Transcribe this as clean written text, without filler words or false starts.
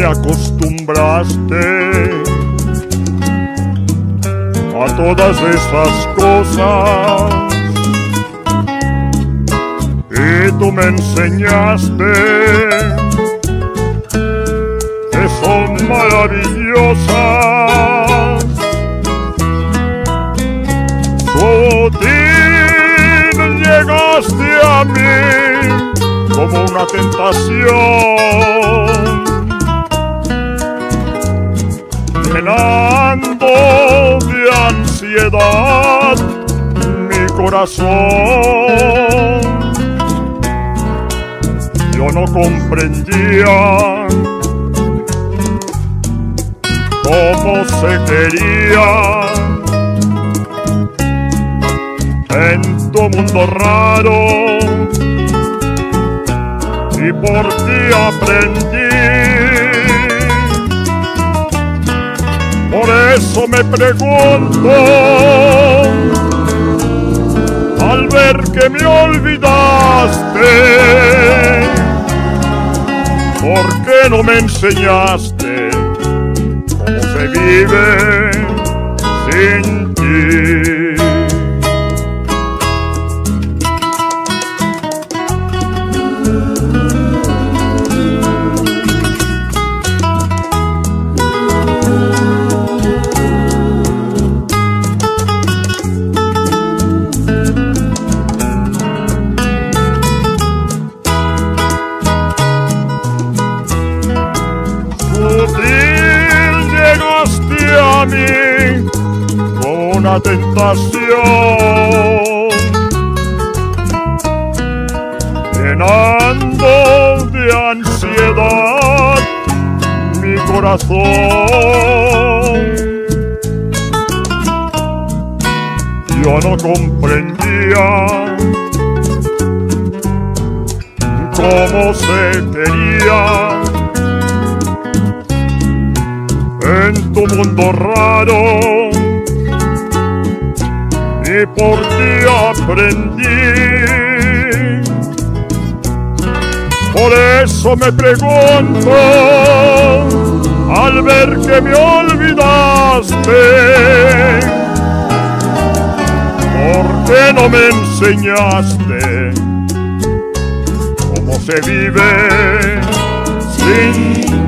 me acostumbraste a todas esas cosas y tú me enseñaste que son maravillosas. Sutil llegaste a mí como una tentación, llenando de ansiedad mi corazón. Yo no comprendía cómo se quería en tu mundo raro, y por ti aprendí. Por eso me pregunto, al ver que me olvidaste, ¿por qué no me enseñaste cómo se vive sin ti? Llegaste a mí con una tentación, llenando de ansiedad mi corazón. Yo no comprendía cómo se quería en tu mundo raro, y por ti aprendí. Por eso me pregunto, al ver que me olvidaste, ¿por qué no me enseñaste cómo se vive sin